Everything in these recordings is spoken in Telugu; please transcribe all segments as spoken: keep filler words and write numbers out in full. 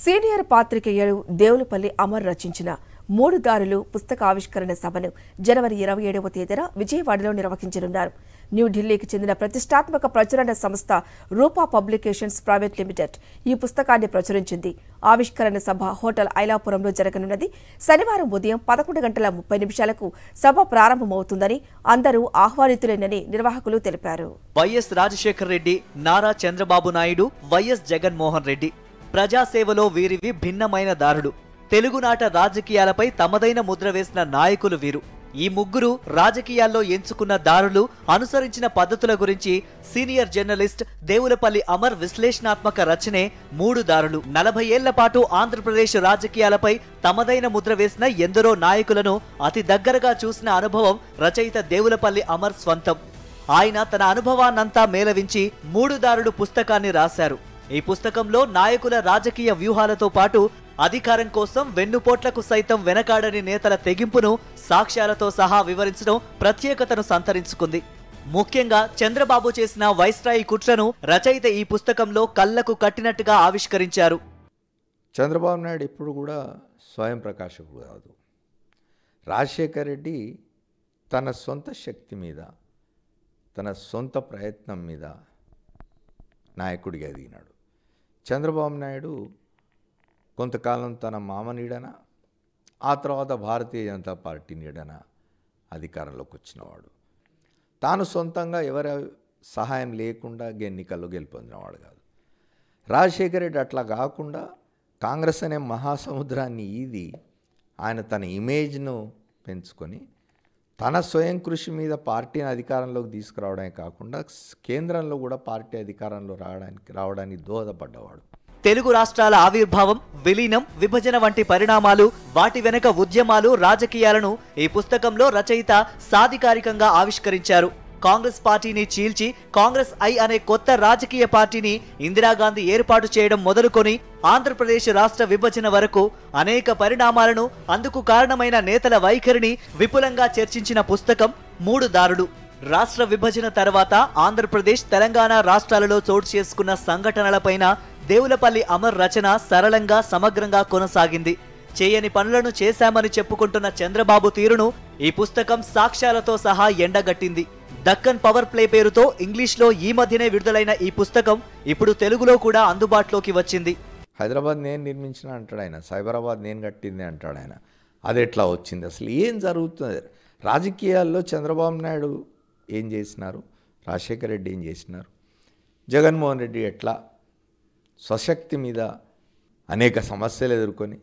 సీనియర్ పాత్రికేయుడు దేవులపల్లి అమర్ రచించిన మూడు దారులు పుస్తక ఆవిష్కరణ సభను జనవరి ఇరవై ఏడవ తేదీన విజయవాడలో నిర్వహించనున్నారు. న్యూఢిల్లీకి చెందిన ప్రతిష్టాత్మక ప్రచురణ సంస్థ రూపా పబ్లికేషన్స్ ప్రైవేట్ లిమిటెడ్ ఈ పుస్తకాన్ని ప్రచురించింది. ఆవిష్కరణ సభ హోటల్ ఐలాపురంలో జరగనున్నది. శనివారం ఉదయం పదకొండు గంటల ముప్పై నిమిషాలకు సభ ప్రారంభమవుతుందని, అందరూ ఆహ్వానితులేనని నిర్వాహకులు తెలిపారు. వైఎస్ రాజశేఖర రెడ్డి, నారా చంద్రబాబు నాయుడు, వైఎస్ జగన్మోహన్ రెడ్డి ప్రజాసేవలో వీరివి భిన్నమైన దారులు. తెలుగునాట రాజకీయాలపై తమదైన ముద్ర వేసిన నాయకులు వీరు. ఈ ముగ్గురు రాజకీయాల్లో ఎంచుకున్న దారులు, అనుసరించిన పద్ధతుల గురించి సీనియర్ జర్నలిస్ట్ దేవులపల్లి అమర్ విశ్లేషణాత్మక రచనే మూడు దారులు. నలభై ఏళ్ల పాటు ఆంధ్రప్రదేశ్ రాజకీయాలపై తమదైన ముద్ర వేసిన ఎందరో నాయకులను అతి దగ్గరగా చూసిన అనుభవం రచయిత దేవులపల్లి అమర్ స్వంతం. ఆయన తన అనుభవాన్నంతా మేళవించి మూడు దారులు పుస్తకాన్ని రాశారు. ఈ పుస్తకంలో నాయకుల రాజకీయ వ్యూహాలతో పాటు అధికారం కోసం వెన్నుపోట్లకు సైతం వెనకాడని నేతల తెగింపును సాక్ష్యాలతో సహా వివరించడం ప్రత్యేకతను సంతరించుకుంది. ముఖ్యంగా చంద్రబాబు చేసిన వైస్రాయి కుట్రను రచయిత ఈ పుస్తకంలో కళ్లకు కట్టినట్టుగా ఆవిష్కరించారు. చంద్రబాబు నాయుడు ఇప్పుడు కూడా స్వయం ప్రకాశకుడు కాదు. రాజశేఖర్ రెడ్డి తన సొంత శక్తి మీద, తన సొంత ప్రయత్నం మీద నాయకుడిగా ఎదిగినాడు. చంద్రబాబు నాయుడు కొంతకాలం తన మామ నీడన, ఆ తర్వాత భారతీయ జనతా పార్టీ నీడన అధికారంలోకి వచ్చినవాడు. తాను సొంతంగా ఎవరి సహాయం లేకుండా ఎన్నికల్లో గెలుపొందినవాడు కాదు. రాజశేఖర రెడ్డి అట్లా కాకుండా కాంగ్రెస్ అనే మహాసముద్రాన్ని ఈది ఆయన తన ఇమేజ్ను పెంచుకొని తన స్వయం కృషి మీద పార్టీని అధికారంలోకి తీసుకురావడమే కాకుండా కేంద్రంలో కూడా పార్టీ అధికారంలో రావడానికి రావడానికి దోహదపడ్డవాడు. తెలుగు రాష్ట్రాల ఆవిర్భావం, విలీనం, విభజన వంటి పరిణామాలు, వాటి వెనుక ఉద్యమాలు, రాజకీయాలను ఈ పుస్తకంలో రచయిత సాధికారికంగా ఆవిష్కరించారు. కాంగ్రెస్ పార్టీని చీల్చి కాంగ్రెస్ ఐ అనే కొత్త రాజకీయ పార్టీని ఇందిరాగాంధీ ఏర్పాటు చేయడం మొదలుకొని ఆంధ్రప్రదేశ్ రాష్ట్ర విభజన వరకు అనేక పరిణామాలను, అందుకు కారణమైన నేతల వైఖరిని విపులంగా చర్చించిన పుస్తకం మూడు దారులు. రాష్ట్ర విభజన తర్వాత ఆంధ్రప్రదేశ్, తెలంగాణ రాష్ట్రాలలో చోటు చేసుకున్న సంఘటనలపైన దేవులపల్లి అమర్ రచన సరళంగా, సమగ్రంగా కొనసాగింది. చేయని పనులను చేశామని చెప్పుకుంటున్న చంద్రబాబు తీరును ఈ పుస్తకం సాక్ష్యాలతో సహా ఎండగట్టింది. దక్కన్ పవర్ ప్లే పేరుతో ఇంగ్లీష్లో ఈ మధ్యనే విడుదలైన ఈ పుస్తకం ఇప్పుడు తెలుగులో కూడా అందుబాటులోకి వచ్చింది. హైదరాబాద్ నేను నిర్మించిన అంటాడు ఆయన, సైబరాబాద్ నేను కట్టింది అంటాడు ఆయన. అది ఎట్లా వచ్చింది, అసలు ఏం జరుగుతుంది రాజకీయాల్లో? చంద్రబాబు నాయుడు ఏం చేసినారు, రాజశేఖర రెడ్డి ఏం చేసినారు, జగన్మోహన్ రెడ్డి ఎట్లా స్వశక్తి మీద అనేక సమస్యలు ఎదుర్కొని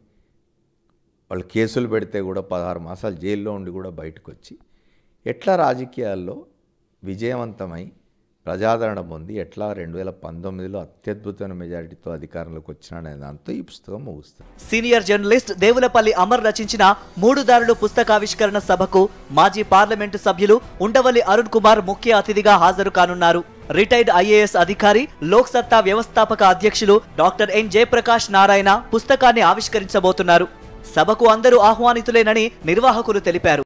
వాళ్ళు కేసులు పెడితే కూడా పదహారు మాసాలు జైల్లో ఉండి కూడా బయటకు వచ్చి ఎట్లా రాజకీయాల్లో విజయవంతమై ప్రజాదరణ పొంది ఎట్లా రెండు వేల పంతొమ్మిదిలో అత్యద్భుతమైన మెజారిటీతో అధికారంలోకి వచ్చినాడనే దాంతో ఈ పుస్తకం ముగుస్తుంది. సీనియర్ జర్నలిస్ట్ దేవులపల్లి అమర్ రచించిన మూడు దారులు పుస్తకావిష్కరణ సభకు మాజీ పార్లమెంటు సభ్యులు ఉండవల్లి అరుణ్ కుమార్ ముఖ్య అతిథిగా హాజరు కానున్నారు. రిటైర్డ్ ఐఏఎస్ అధికారి, లోక్ సత్తా వ్యవస్థాపక అధ్యక్షులు డాక్టర్ ఎన్ జయప్రకాష్ నారాయణ పుస్తకాన్ని ఆవిష్కరించబోతున్నారు. సభకు అందరూ ఆహ్వానితులేనని నిర్వాహకులు తెలిపారు.